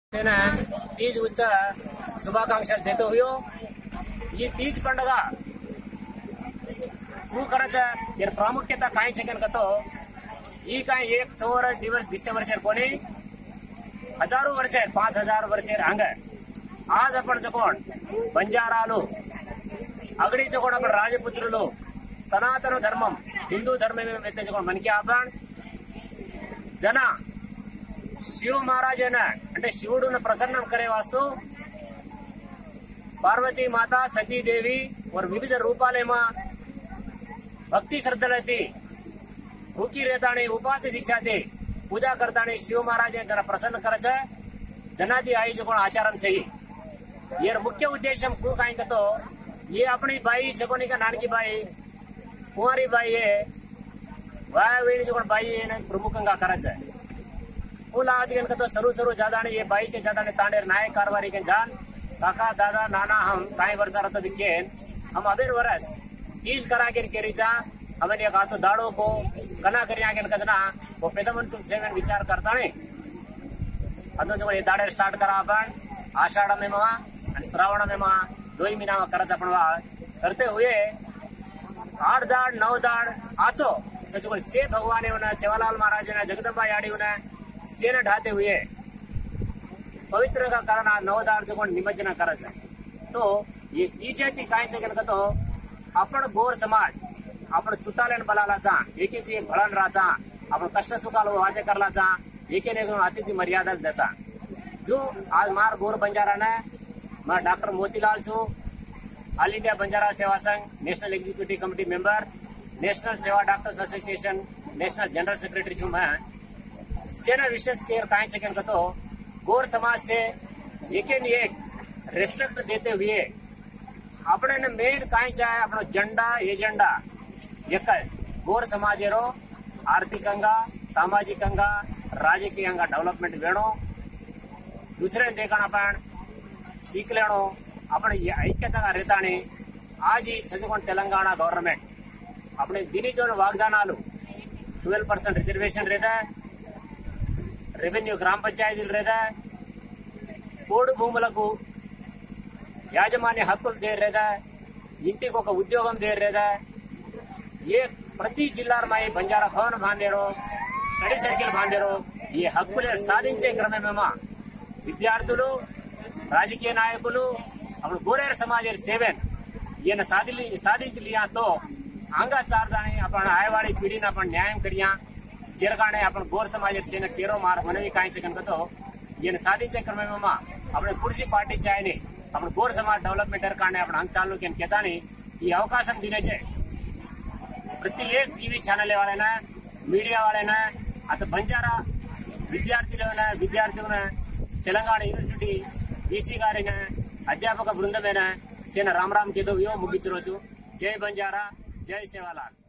तीज उत्सव शुभाकांक्षा देतो हुयो ये तीज पंडग हूँ करायचं यार प्रामुख्यता काय सेकंड का तो ये काय एक 100 दिवस डिसेंबर कोणी हजारों वर्ष 5000 वर्ष हंग आज आपण कोण बंजारालू अगड़ी कोण आपण राजपुत्रुलू सनातन धर्मम हिंदू धर्म में व्यक्ति मन की आपण जना शिव महाराज अंटे शिवुडु प्रसन्न करे वास्तु पार्वती माता सती देवी और विविध रूपाले भक्ति श्रद्धलती भूकी रहता उपास दीक्षा थी पूजा करता शिव महाराज जना प्रसन्न कर जनादी आई को आचारण चाहिए ये मुख्य उद्देश्य कहीं तो ये अपनी बाई चकोनी का नानकी बाई कुंवारी बाई है वह बाई प्रमुख कराच आज तो सरू ज्यादा ये बाई से ज्यादा तांडेर नायक कारवारी के जान काका दादा नाना हम काई वर्षा रहता दिखे हम अबेर वर्ष तीज करा के केरीचा हमें एक हाथों दाड़ो को कना करिया के कदना वो पेद मनुष्य सेवन विचार करता नहीं अदो जो ये दाड़े स्टार्ट करा अपन आषाढ़ में महा श्रावण में महा 2 महीना में करत अपन करते हुए 8 दाड़ 9 दाड़ आचो सचो से भगवान सेवालाल महाराज जगदम्बा याड़ी सेना ढाते हुए पवित्र का कारण 9 दाड़ जो निमज्जन कर तो ये तीजाती काय तो आपण गोर समाज आपण चुट्टाले बलालाचा एक भळण राचा आपण कष्ट सुखाला वादे करलाचा एक अतिथि मर्यादा द्याचा जो आज मार गोर बंजारा मैं डॉक्टर मोतीलाल छू all India Banjara Seva Sangh national executive committee member national Seva doctors association national general secretary छू मैं सेना विशेष केयर काय सेकंड तो गोर समाज से एक रेस्पेक्ट देते हुए अपने मेन काय चाहे अपना झंडा एजेंडा एक गोर समाजेरो आर्थिकंगा सामाजिकंगा राजकीयंगा डेवलपमेंट वेणो दुसरे देखण आपण सीख लेणो आपण ऐक्यता रहता आज ही सजकोण तेलंगाणा गवर्नमेंट अपने दिनी जो वाग्दानालू 12% रिजर्वेशन रहता है रेवेन्यू ग्राम पंचायती रहता है पोड़ भूमुలకు याजमान्य हक्कुలు दे रहता है इंटी को उद्योगम दे रहता है ये प्रति जिला में बंजारा भवन बांधेरो स्टडी सर्किल बांधेरो ये हक्कुले साधिंचे क्रमेमेमा विद्यार्थुलु राजकीय नायकुलु अपन गोरेर समाज सेवन ये साधिंच लिया तो आंगा चारदाणी अपन आयवाड़ी पीढ़ी अपन न्याय करिया चिरकाने अपन गोर समाज सेना केरो मार मनवी काय सेकंड तो ये साधिंचे क्रमेमेमा अपने कुर्सी पार्टी चाहे अपन गोर समाज डेवलपमेंट काने अपन अंग चालू के कहता ये अवकाशम दिने छे प्रति एक टीवी चैनल वाले मीडिया वाले अत बंजारा विद्यार्थी तेलंगाणा यूनिवर्सिटी बीसी गारी अध्यापक बृंदमें सेना राम राम के मुगिचु जय बंजारा जय सेवालाल।